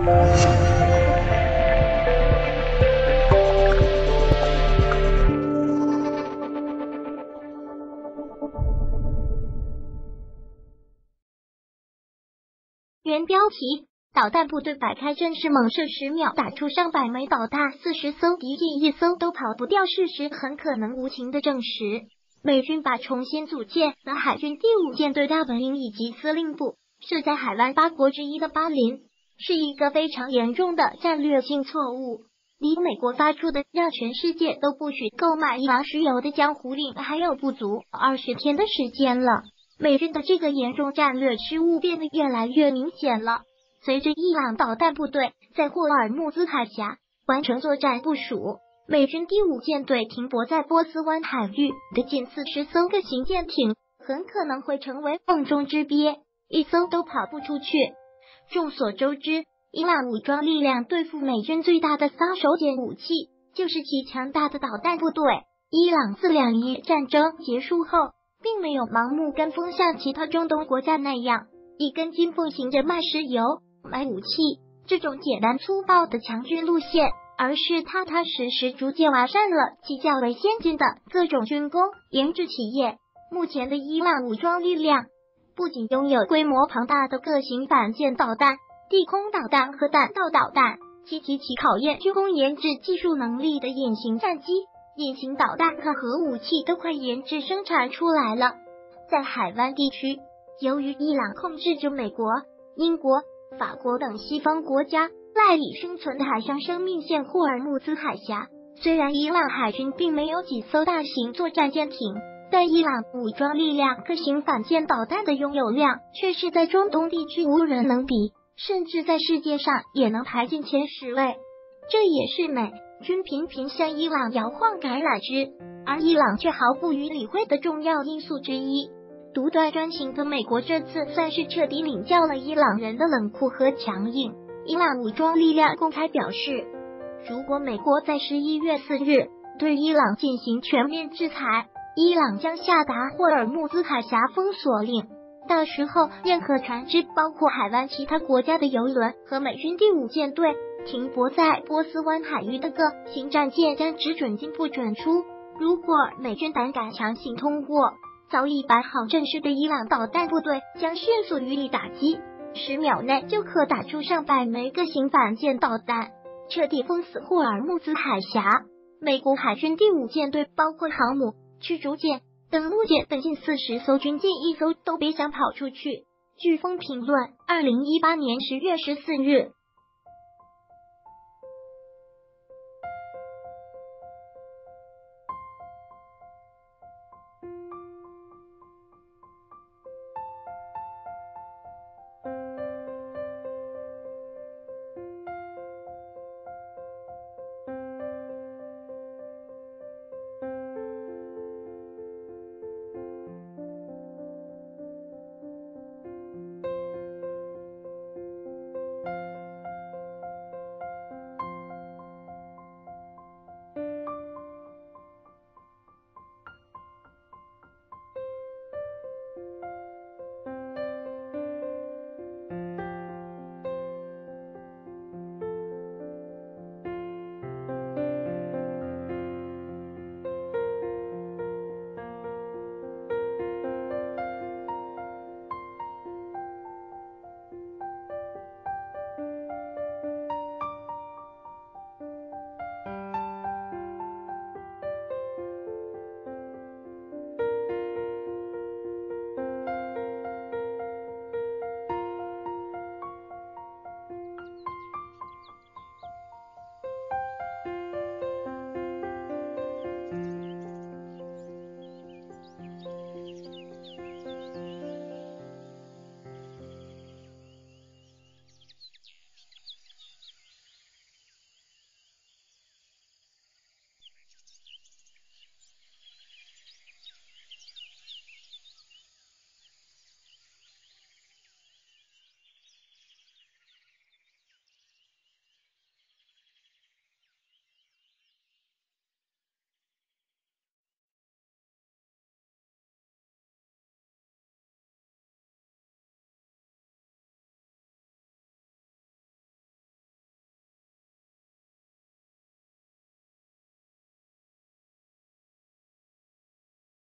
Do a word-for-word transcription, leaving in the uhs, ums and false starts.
原标题：导弹部队摆开阵势，猛射十秒打出上百枚导弹，四十艘敌舰一艘都跑不掉。事实很可能无情的证实，美军把重新组建的海军第五舰队大本营以及司令部设在海湾八国之一的巴林，是一个非常严重的战略性错误。离美国发出的让全世界都不许购买伊朗石油的江湖令还有不足二十天的时间了。美军的这个严重战略失误变得越来越明显了。随着伊朗导弹部队在霍尔木兹海峡完成作战部署，美军第五舰队停泊在波斯湾海域的近四十艘各型舰艇很可能会成为瓮中之鳖，一艘都跑不出去。众所周知，伊朗武装力量对付美军最大的杀手锏武器就是其强大的导弹部队。伊朗自两伊战争结束后并没有盲目跟风像其他中东国家那样一根筋奉行着卖石油买武器这种简单粗暴的强军路线，而是踏踏实实逐渐完善了其较为先进的各种军工研制企业。目前的伊朗武装力量不仅拥有规模庞大的各型反舰导弹、地空导弹和弹道导弹，其极其考验军工研制技术能力的隐形战机、隐形导弹和核武器都快研制生产出来了。在海湾地区，由于伊朗控制着美国、英国、法国等西方国家赖以生存的海上生命线霍尔木兹海峡，虽然伊朗海军并没有几艘大型作战舰艇，但伊朗武装力量各型反舰导弹的拥有量却是在中东地区无人能比，甚至在世界上也能排进前十位。这也是美军频频向伊朗摇晃橄榄枝，而伊朗却毫不予理会的重要因素之一。独断专行的美国这次算是彻底领教了伊朗人的冷酷和强硬。伊朗武装力量公开表示，如果美国在十一月四日对伊朗进行全面制裁，伊朗将下达霍尔木兹海峡封锁令，到时候任何船只，包括海湾其他国家的油轮和美军第五舰队停泊在波斯湾海域的各型战舰将只准进不准出。如果美军胆敢强行通过，早已摆好阵势的伊朗导弹部队将迅速予以打击，十秒内就可打出上百枚各型反舰导弹，彻底封死霍尔木兹海峡。美国海军第五舰队包括航母、驱逐舰、登陆舰等近四十艘军舰一艘都别想跑出去。飓风评论，二零一八年十月十四日。